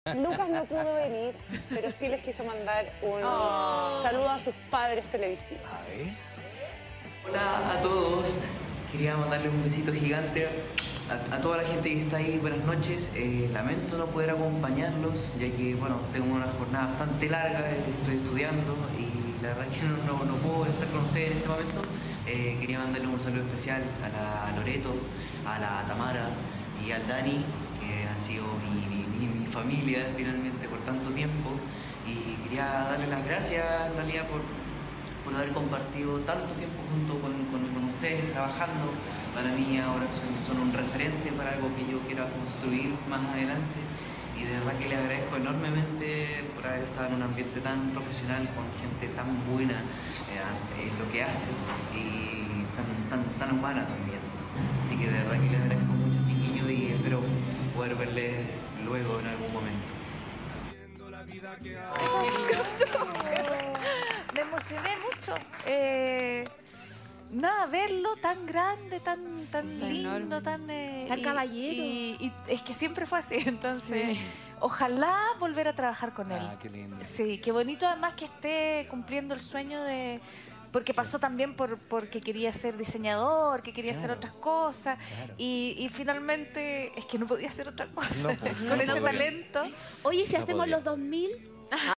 Lucas no pudo venir, pero sí les quiso mandar un saludo a sus padres televisivos. A ver. Hola a todos, quería mandarles un besito gigante a toda la gente que está ahí. Buenas noches. Lamento no poder acompañarlos, ya que bueno, tengo una jornada bastante larga, estoy estudiando y la verdad es que no puedo estar con ustedes en este momento. Quería mandarles un saludo especial a la Loreto, a la Tamara y al Dani, que han sido mi familia finalmente por tanto tiempo, y quería darles las gracias en realidad por haber compartido tanto tiempo junto con ustedes trabajando. Para mí ahora son un referente para algo que yo quiera construir más adelante, y de verdad que les agradezco enormemente por haber estado en un ambiente tan profesional, con gente tan buena en lo que hace y tan humana también. Así que de verdad que les agradezco mucho, chiquillos, y espero poder verles luego en algún momento. Me emocioné mucho. Nada, verlo tan grande, tan lindo, enorme. tan caballero. Y es que siempre fue así, entonces ojalá volver a trabajar con él. Ah, qué lindo. Sí, qué bonito además que esté cumpliendo el sueño de... Porque pasó también porque quería ser diseñador, que quería hacer otras cosas, y finalmente es que no podía hacer otra cosa No, pues, con no ese podía. talento. Oye, si No hacemos podía. los 2000...